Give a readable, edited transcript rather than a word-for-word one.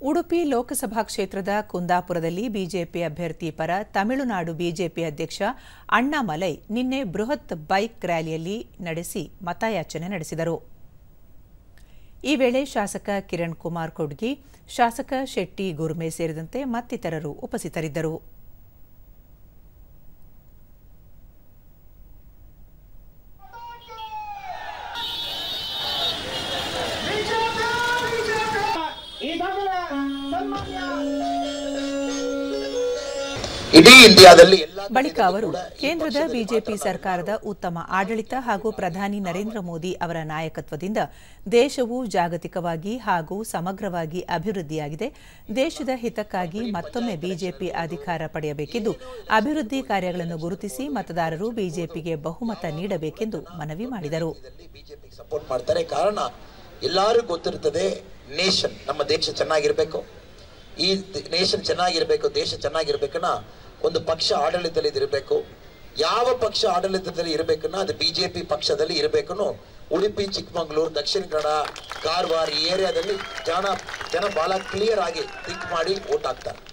ಉಡುಪಿ ಲೋಕಸಭಾ ಕ್ಷೇತ್ರದ ಕುಂದಾಪುರದಲ್ಲಿ ಬಿಜೆಪಿ ಅಭ್ಯರ್ಥಿ ಪರ ತಮಿಳುನಾಡು ಬಿಜೆಪಿ ಅಧ್ಯಕ್ಷ ಅಣ್ಣಾಮಲೈ ನಿನ್ನೆ ಬೃಹತ್ ಬೈಕ್ ರ್ಯಾಲಿಯಲ್ಲಿ ನಡೆಸಿ ಮತಯಾಚನೆ ನಡೆಸಿದರು. ಈ ವೇಳೆ ಶಾಸಕ ಕಿರಣ್ ಕುಮಾರ್ ಕೊಡ್ಗಿ, ಶಾಸಕ ಶೆಟ್ಟಿ ಗುರ್ಮೆ ಸೇರಿದಂತೆ ಮತ್ತಿತರರು ಉಪಸ್ಥಿತರಿದ್ದರು. ಇಡೀ ಇಂಡಿಯಾದಲ್ಲಿ ಬಳಿಕ ಅವರು ಕೇಂದ್ರದ ಬಿಜೆಪಿ ಸರ್ಕಾರದ ಉತ್ತಮ ಆಡಳಿತ ಹಾಗೂ ಪ್ರಧಾನಿ ನರೇಂದ್ರ ಮೋದಿ ಅವರ ನಾಯಕತ್ವದಿಂದ ದೇಶವು ಜಾಗತಿಕವಾಗಿ ಹಾಗೂ ಸಮಗ್ರವಾಗಿ ಅಭಿವೃದ್ಧಿಯಾಗಿದೆ. ದೇಶದ ಹಿತಕ್ಕಾಗಿ ಮತ್ತೊಮ್ಮೆ ಬಿಜೆಪಿ ಅಧಿಕಾರ ಪಡೆಯಬೇಕಿದ್ದು, ಅಭಿವೃದ್ಧಿ ಕಾರ್ಯಗಳನ್ನು ಗುರುತಿಸಿ ಮತದಾರರು ಬಿಜೆಪಿಗೆ ಬಹುಮತ ನೀಡಬೇಕೆಂದು ಮನವಿ ಮಾಡಿದರು. ಸಪೋರ್ಟ್ ಮಾಡ್ತಾರೆ. ಕಾರಣ ಎಲ್ಲರಿಗೂ ಗೊತ್ತಿರುತ್ತದೆ, ನೇಷನ್ ನಮ್ಮ ದೇಶ ಚೆನ್ನಾಗಿರಬೇಕು, ಈ ನೇಷನ್ ಚೆನ್ನಾಗಿರಬೇಕು, ದೇಶ ಚೆನ್ನಾಗಿರ್ಬೇಕನ್ನ ಒಂದು ಪಕ್ಷ ಆಡಳಿತದಲ್ಲಿ ಇರಬೇಕು. ಯಾವ ಪಕ್ಷ ಆಡಳಿತದಲ್ಲಿ ಇರಬೇಕನ್ನ ಅದು ಬಿಜೆಪಿ ಪಕ್ಷದಲ್ಲಿ ಇರಬೇಕು. ಉಡುಪಿ, ಚಿಕ್ಕಮಗಳೂರು, ದಕ್ಷಿಣ ಕನ್ನಡ, ಕಾರವಾರ ಈ ಏರಿಯಾದಲ್ಲಿ ಜನ ಬಹಳ ಕ್ಲಿಯರ್ ಆಗಿ ಥಿಂಕ್ ಮಾಡಿ ವೋಟ್ ಹಾಕ್ತಾರೆ.